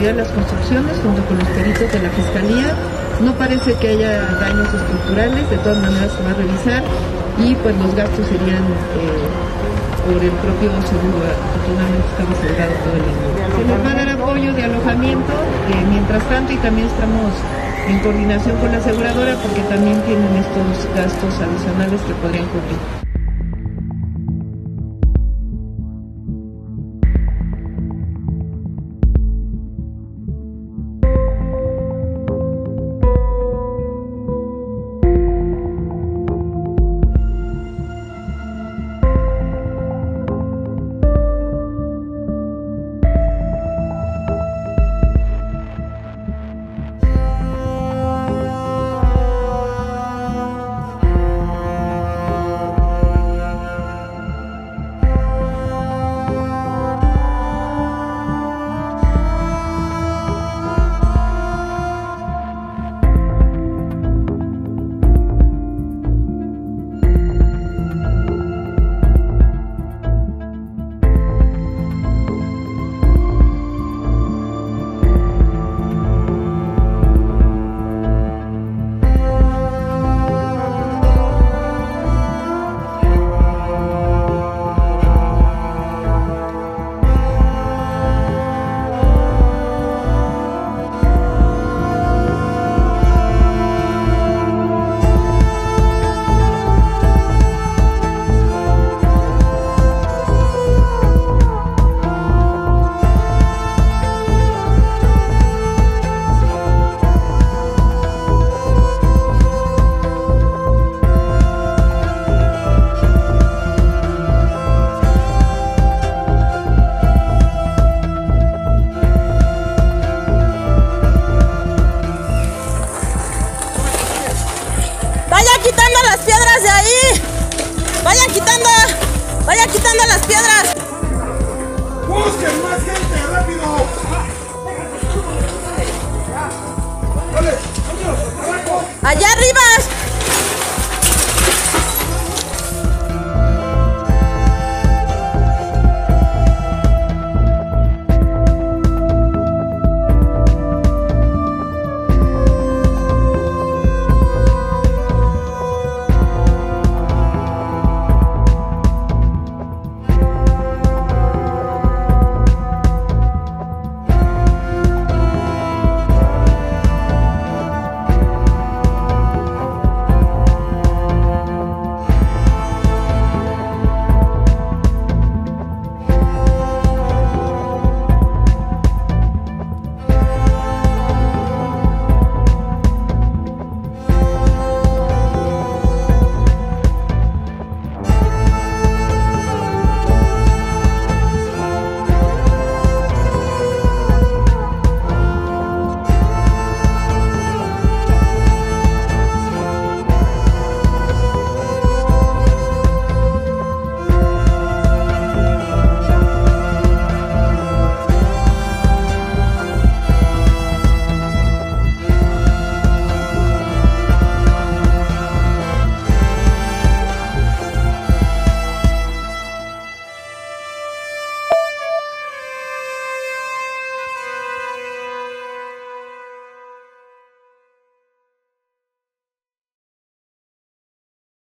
seguridad de las construcciones junto con los peritos de la Fiscalía. No parece que haya daños estructurales, de todas maneras se va a revisar y pues los gastos serían por el propio seguro. Afortunadamente estaba asegurado todo el año. Se les va a dar apoyo de alojamiento mientras tanto, y también estamos en coordinación con la aseguradora porque también tienen estos gastos adicionales que podrían cubrir. ¡Vayan quitando las piedras! ¡Busquen más gente, rápido! ¡Dale! ¡Allá arriba!